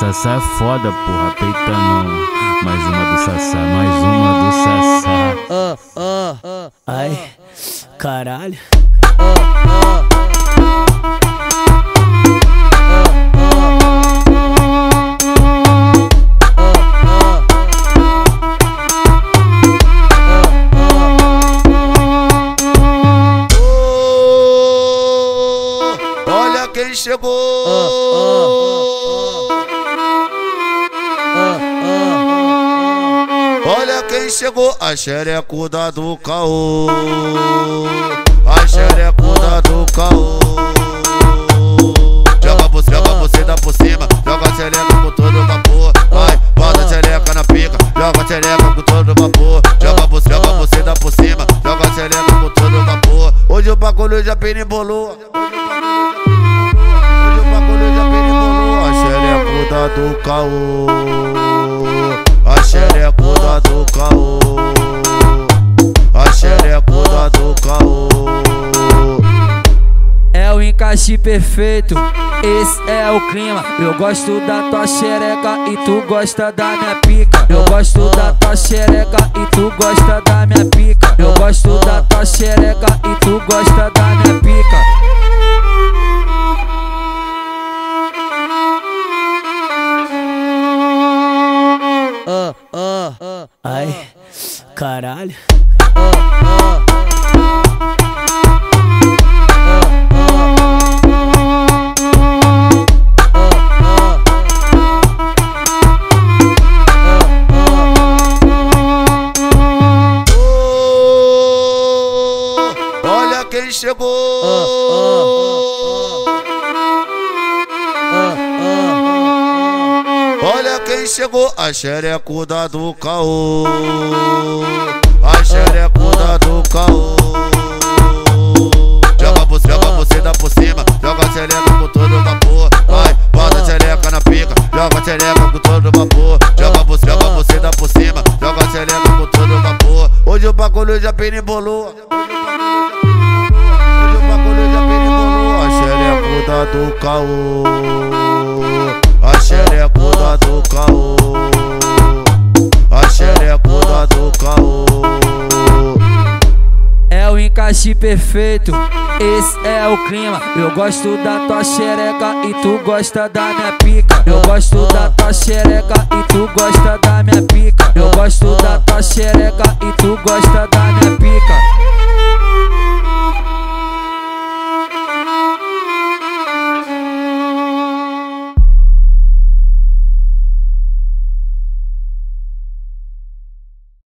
Sassá é foda, porra, peitando. Mais uma do Sassá, mais uma do Sassá. Ai, caralho. Olha quem chegou. Olha quem chegou, a xerecuda do caô. A xerecuda do caô. Joga você dá por cima. Joga a xereca com todo vapor. Vai, bota a xereca na pica. Joga a xereca com todo vapor. Joga você dá por cima. Joga a xereca com todo vapor. Hoje o bagulho já pirimbolou. A xerecuda do caô. A xerecuda do caô. A xerecuda do caô. É o encaixe perfeito, esse é o clima. Eu gosto da tua xereca e tu gosta da minha pica. Eu gosto da tua xereca e tu gosta da minha pica. Eu gosto da tua xereca e tu gosta da minha pica. Ai, caralho. Olha quem chegou. Olha quem chegou, a xerecuda do caô. A xerecuda do caô. Joga você dá por cima. Joga a xereca com todo vapor. Vai, bota a xereca na pica. Joga a xereca com todo vapor. Joga você dá por cima. Joga a xereca com todo vapor. Hoje o bagulho já pirimbolou. Hoje o bagulho já pirimbolou. A xerecuda do caô. A xerecuda do caô. A xerecuda do caô. É o encaixe perfeito, esse é o clima. Eu gosto da tua xereca e tu gosta da minha pica. Eu gosto da tua xereca e tu gosta da minha pica. Eu gosto da tua xereca e tu gosta da minha pica.